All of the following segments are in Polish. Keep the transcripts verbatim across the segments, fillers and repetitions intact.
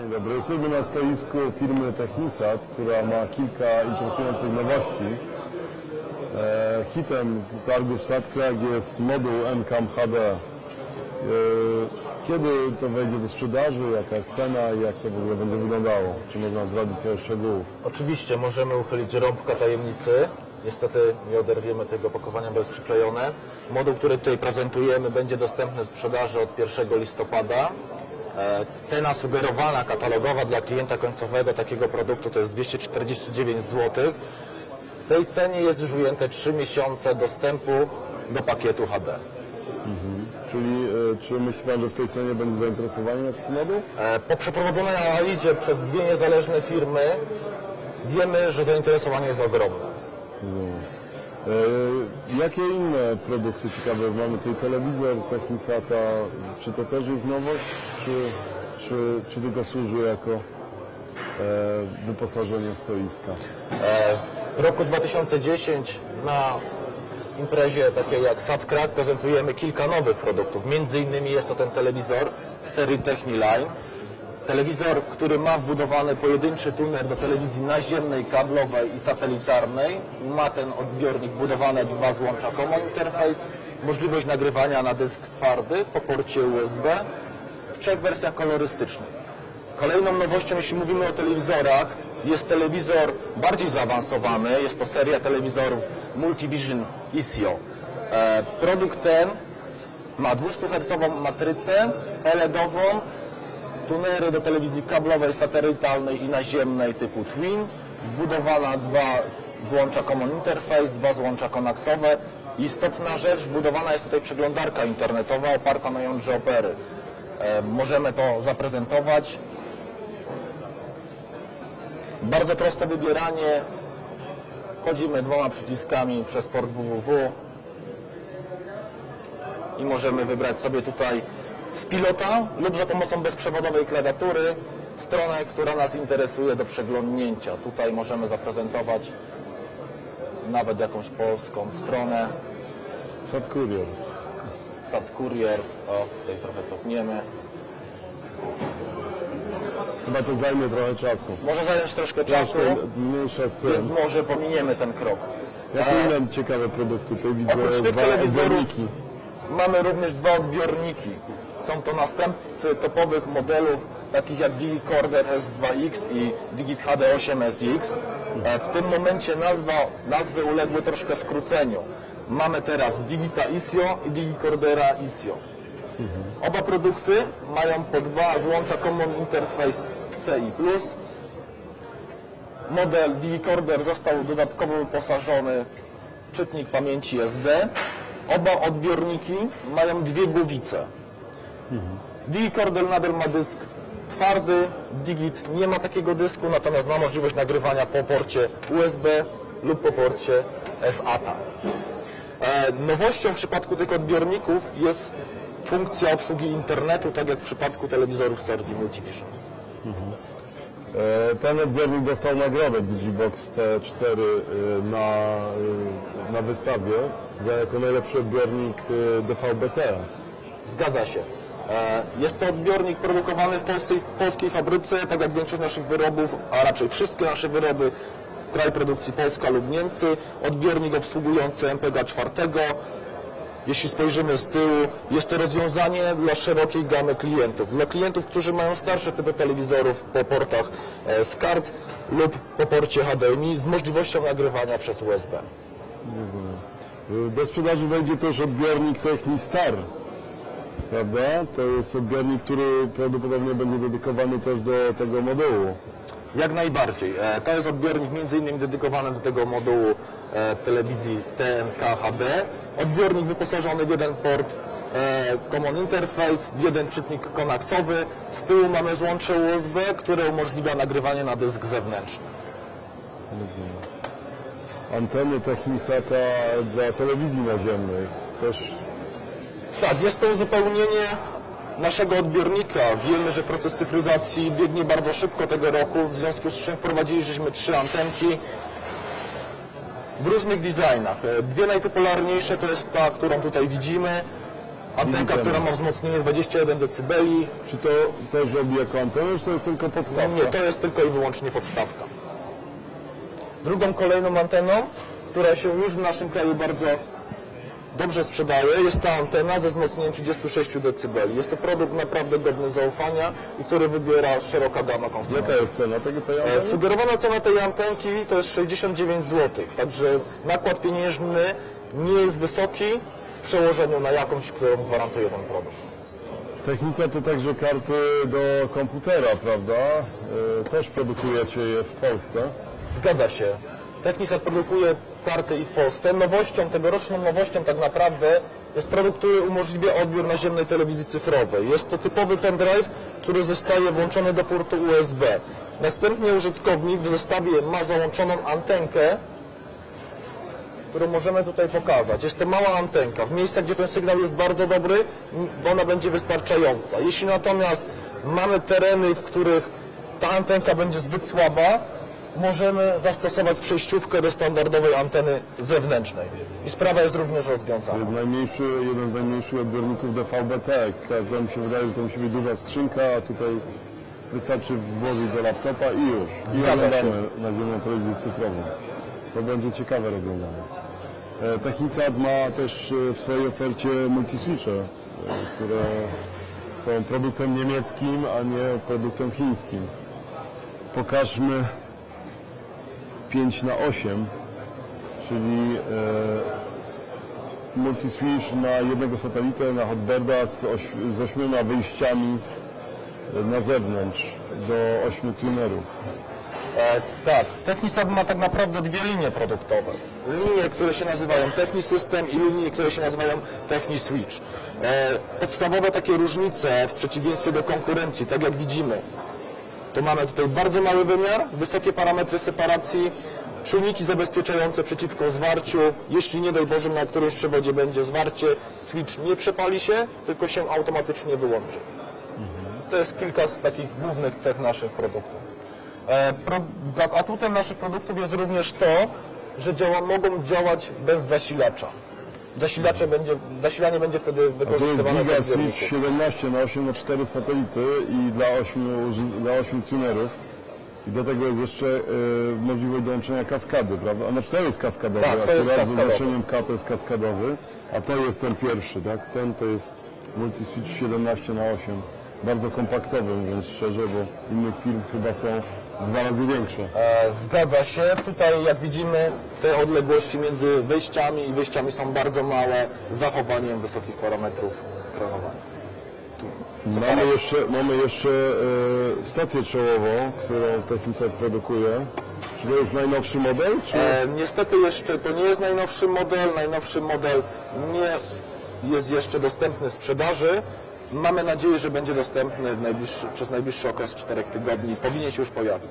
Dzień dobry. Jesteśmy na stoisku firmy Technisat, która ma kilka interesujących nowości. E, hitem targów SatCrack jest moduł N CAM H D. E, kiedy to wejdzie do sprzedaży, jaka jest cena i jak to w ogóle będzie wyglądało? Czy można zdradzić trochę szczegółów? Oczywiście możemy uchylić rąbka tajemnicy. Niestety nie oderwiemy tego opakowania, bo jest przyklejone. Moduł, który tutaj prezentujemy, będzie dostępny w sprzedaży od pierwszego listopada. Cena sugerowana, katalogowa dla klienta końcowego takiego produktu to jest dwieście czterdzieści dziewięć złotych. W tej cenie jest już ujęte trzy miesiące dostępu do pakietu H D. Mhm. Czyli e, czy myśli Pan, że w tej cenie będzie zainteresowanie na taki moduł? E, po przeprowadzonej analizie przez dwie niezależne firmy wiemy, że zainteresowanie jest ogromne. Mhm. E, jakie inne produkty ciekawe? Mamy tutaj telewizor Technisata. Czy to też jest nowość, czy, czy, czy tylko służy jako e, wyposażenie stoiska? E, w roku dwa tysiące dziesiątym na imprezie takiej jak SatCrack prezentujemy kilka nowych produktów. Między innymi jest to ten telewizor z serii Techniline. Telewizor, który ma wbudowany pojedynczy tuner do telewizji naziemnej, kablowej i satelitarnej. Ma ten odbiornik wbudowany dwa złącza Common Interface, możliwość nagrywania na dysk twardy po porcie U S B w trzech wersjach kolorystycznych. Kolejną nowością, jeśli mówimy o telewizorach, jest telewizor bardziej zaawansowany. Jest to seria telewizorów Multivision I S I O. E, produkt ten ma dwiestuhercową matrycę L E D-ową, tunery do telewizji kablowej, satelitarnej i naziemnej typu Twin, wbudowana dwa złącza Common Interface, dwa złącza konaksowe. Istotna rzecz, wbudowana jest tutaj przeglądarka internetowa oparta na jądrze Opery. E, możemy to zaprezentować. Bardzo proste wybieranie. Wchodzimy dwoma przyciskami przez port W W W i możemy wybrać sobie tutaj z pilota lub za pomocą bezprzewodowej klawiatury stronę, która nas interesuje do przeglądnięcia. Tutaj możemy zaprezentować nawet jakąś polską stronę. SatCourier. SatCourier. O, tutaj trochę cofniemy. Chyba to zajmie trochę czasu. Może zająć troszkę czasu, Mniejsza z tym. więc może pominiemy ten krok. Jakie inne ciekawe produkty? Tutaj widzę Oprócz tych dwa telewizorów odbiorniki. mamy również dwa odbiorniki. Są to następcy topowych modelów, takich jak DigiCorder S dwa X i Digit H D osiem S X. W tym momencie nazwa, nazwy uległy troszkę skróceniu. Mamy teraz Digita I S I O i DigiCordera I S I O. Oba produkty mają po dwa złącza Common Interface C I plus. Model DigiCorder został dodatkowo wyposażony w czytnik pamięci S D. Oba odbiorniki mają dwie głowice. DigiCorder nadal ma dysk twardy, Digit nie ma takiego dysku, natomiast ma możliwość nagrywania po porcie U S B lub po porcie S A T A. E, nowością w przypadku tych odbiorników jest funkcja obsługi internetu, tak jak w przypadku telewizorów serii Multivision. Mhm. E, ten odbiornik dostał nagrodę Digibox T cztery na, na wystawie za jako najlepszy odbiornik D V B T. Zgadza się. Jest to odbiornik produkowany w polskiej, polskiej fabryce, tak jak większość naszych wyrobów, a raczej wszystkie nasze wyroby, kraj produkcji Polska lub Niemcy. Odbiornik obsługujący M P G A cztery. Jeśli spojrzymy z tyłu, jest to rozwiązanie dla szerokiej gamy klientów. Dla klientów, którzy mają starsze typy telewizorów po portach z kart lub po porcie H D M I z możliwością nagrywania przez U S B. Do sprzedaży wejdzie też odbiornik Technistar. Prawda? To jest odbiornik, który prawdopodobnie będzie dedykowany też do tego modułu. Jak najbardziej. To jest odbiornik między innymi dedykowany do tego modułu telewizji T N K H D. Odbiornik wyposażony w jeden port Common Interface, w jeden czytnik konaksowy. Z tyłu mamy złącze U S B, które umożliwia nagrywanie na dysk zewnętrzny. Anteny Technisata dla telewizji naziemnej też. Tak, jest to uzupełnienie naszego odbiornika. Wiemy, że proces cyfryzacji biegnie bardzo szybko tego roku, w związku z czym wprowadziliśmy trzy antenki w różnych designach. Dwie najpopularniejsze to jest ta, którą tutaj widzimy, Antenka, która ma wzmocnienie dwadzieścia jeden decybeli. Czy to też robi jako antenę, czy to jest tylko podstawka? Nie, to jest tylko i wyłącznie podstawka. Drugą kolejną anteną, która się już w naszym kraju bardzo dobrze sprzedaje, jest ta antena ze wzmocnieniem trzydzieści sześć decybeli. Jest to produkt naprawdę godny zaufania i który wybiera szeroka gama konsumentów. Jaka jest cena tego tej anteny? E, Sugerowana cena tej antenki to jest sześćdziesiąt dziewięć złotych, także nakład pieniężny nie jest wysoki w przełożeniu na jakąś, którą gwarantuje ten produkt. Technica to także karty do komputera, prawda? E, Też produkujecie je w Polsce. Zgadza się. Technisat produkuje karty i w Polsce. Nowością, tegoroczną nowością tak naprawdę jest produkt, który umożliwia odbiór naziemnej telewizji cyfrowej. Jest to typowy pendrive, który zostaje włączony do portu U S B. Następnie użytkownik w zestawie ma załączoną antenkę, którą możemy tutaj pokazać. Jest to mała antenka. W miejscach, gdzie ten sygnał jest bardzo dobry, ona będzie wystarczająca. Jeśli natomiast mamy tereny, w których ta antenka będzie zbyt słaba, możemy zastosować przejściówkę do standardowej anteny zewnętrznej. I sprawa jest również rozwiązana. Najmniejszy, jeden z najmniejszych odbiorników D V B T. Jak mi się wydaje, że to musi być duża skrzynka, a tutaj wystarczy włożyć do laptopa i już. I Zgadza oglądamy się. naziemną telewizję cyfrową. To będzie ciekawe rozwiązanie. E, Technisat ma też e, w swojej ofercie multiswitche, e, które są produktem niemieckim, a nie produktem chińskim. Pokażmy pięć na osiem, czyli e, multiswitch na jednego satelitę, na Hotbirda z, oś, z ośmioma wyjściami na zewnątrz do ośmiu tunerów. E, tak, Technisat ma tak naprawdę dwie linie produktowe. Linie, które się nazywają Technisystem i linie, które się nazywają Techniswitch. E, podstawowe takie różnice w przeciwieństwie do konkurencji, tak jak widzimy, to mamy tutaj bardzo mały wymiar, wysokie parametry separacji, czujniki zabezpieczające przeciwko zwarciu. Jeśli nie daj Boże na którymś przewodzie będzie zwarcie, switch nie przepali się, tylko się automatycznie wyłączy. To jest kilka z takich głównych cech naszych produktów. E, pro, atutem naszych produktów jest również to, że działa, mogą działać bez zasilacza. Zasilacze będzie, zasilanie będzie wtedy A to jest wykorzystywane Giga z Switch odbiorników. siedemnaście na osiem na cztery satelity i dla ośmiu, dla ośmiu tunerów. I do tego jest jeszcze e, możliwość dołączenia kaskady, prawda? A znaczy to jest kaskadowy, Tak, to jest akurat z kaskadowy. oznaczeniem K to jest kaskadowy, a to jest ten pierwszy, tak? Ten to jest multiswitch siedemnaście na osiem. Bardzo kompaktowy, mówiąc szczerze, bo innych firm chyba są dwa razy większe. E, Zgadza się. Tutaj jak widzimy te odległości między wejściami i wyjściami są bardzo małe z zachowaniem wysokich parametrów ekranowania. Mamy jeszcze, mamy jeszcze e, stację czołową, którą Technisat produkuje. Czy to jest najnowszy model? Czy... E, niestety jeszcze to nie jest najnowszy model. Najnowszy model nie jest jeszcze dostępny w sprzedaży. Mamy nadzieję, że będzie dostępny w najbliższy, przez najbliższy okres czterech tygodni. Powinien się już pojawić.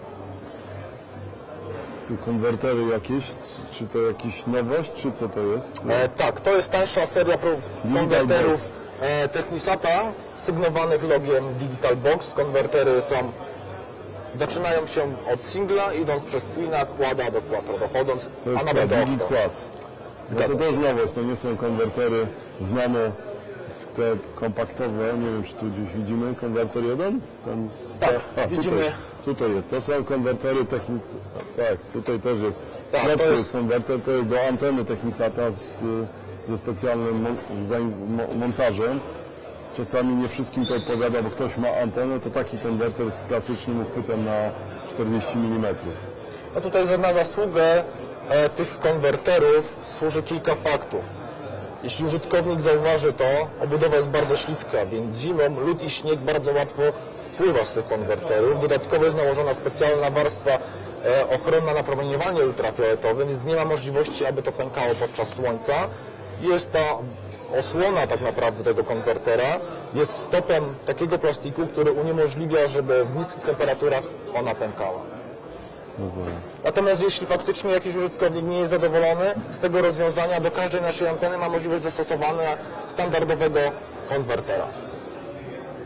Tu konwertery jakieś? Czy to jakaś nowość, czy co to jest? E, tak, to jest tańsza seria pro- konwerterów e, Technisata sygnowanych logiem Digital Box. Konwertery są, zaczynają się od singla, idąc przez Twina, Quada do Quattro, dochodząc, To a jest nawet do Digi Octo. Quad. No Zgadza to się. też nowość, to nie są konwertery znane, te kompaktowe, nie wiem czy tu gdzieś widzimy konwerter jeden? Ten z... Tak, A, widzimy. Tutaj, tutaj jest, to są konwertery techniczne, tak, tutaj też jest. W Tak, środku to jest jest- konwerter, to jest do anteny Technisata z, ze specjalnym mon, zain- mo- montażem. Czasami nie wszystkim to odpowiada, bo ktoś ma antenę, to taki konwerter z klasycznym uchwytem na czterdzieści milimetrów. No tutaj za- na zasługę e, tych konwerterów służy kilka faktów. Jeśli użytkownik zauważy to, obudowa jest bardzo ślicka, więc zimą lód i śnieg bardzo łatwo spływa z tych konwerterów. Dodatkowo jest nałożona specjalna warstwa e, ochronna na promieniowanie ultrafioletowe, więc nie ma możliwości, aby to pękało podczas słońca. Jest ta osłona tak naprawdę tego konwertera, jest stopem takiego plastiku, który uniemożliwia, żeby w niskich temperaturach ona pękała. Natomiast jeśli faktycznie jakiś użytkownik nie jest zadowolony z tego rozwiązania, do każdej naszej anteny ma możliwość zastosowania standardowego konwertera.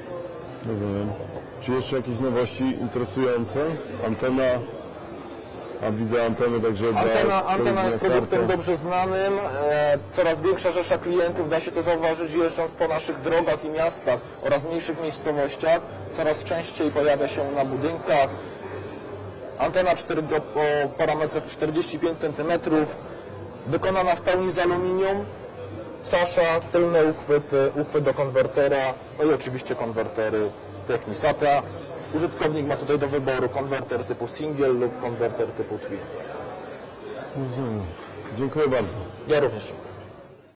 Rozumiem. Czy jeszcze jakieś nowości interesujące? Antena A widzę antenę, także... Antena, da- antena jest kartę. produktem dobrze znanym, e, coraz większa rzesza klientów, da się to zauważyć jeżdżąc po naszych drogach i miastach oraz mniejszych miejscowościach, coraz częściej pojawia się na budynkach. Antena cztery, o parametrach czterdzieści pięć centymetrów, wykonana w pełni z aluminium, czasza, tylne uchwyty, uchwyt do konwertera, no i oczywiście konwertery Technisata. Użytkownik ma tutaj do wyboru konwerter typu single lub konwerter typu twin. Rozumiem. Dziękuję bardzo. Ja również.